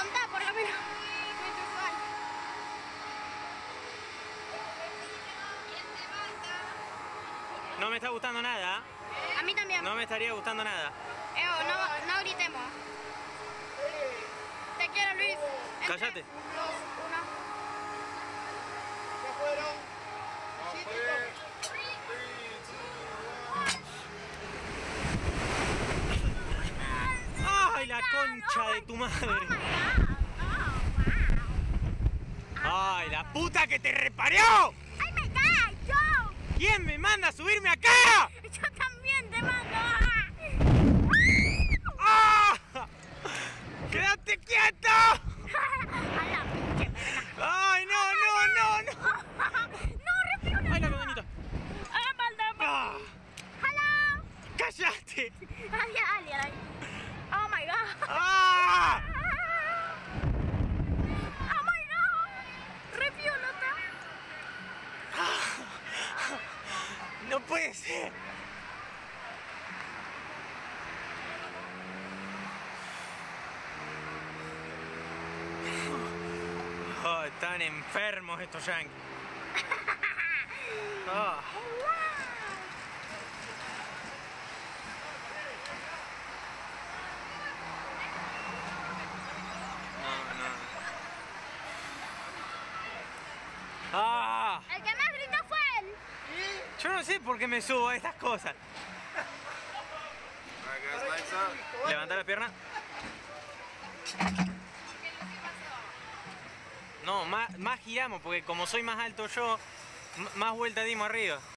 contá por lo menos. No me está gustando nada. A mí también. No me estaría gustando nada. No gritemos. Te quiero, Luis. Cállate. 2, 1. ¿Ya fueron? ¡Ay, la concha de tu madre! ¡Ay, la puta que te reparió! ¡Ay, my God! ¡Yo! ¿Quién me manda a subirme acá? ¡Yo también te mando! ¡Ah! ¡Quédate quieto! ¡A la pinche verga! ¡Ay, no, no, no, no! ¡No, respiro! ¡Ay, la cadenita! ¡Ah! ¡Hello! ¡Cállate! Había alguien ahí. ¡Oh, my God! ¡Ah! ¡Oh, my God! ¡Repiolota! ¡No puede ser! Oh, están enfermos estos yankees. Oh. ¡Ah! El que más gritó fue él. Yo no sé por qué me subo a estas cosas. Levanta la pierna. No, más giramos, porque como soy más alto yo, más vuelta dimos arriba.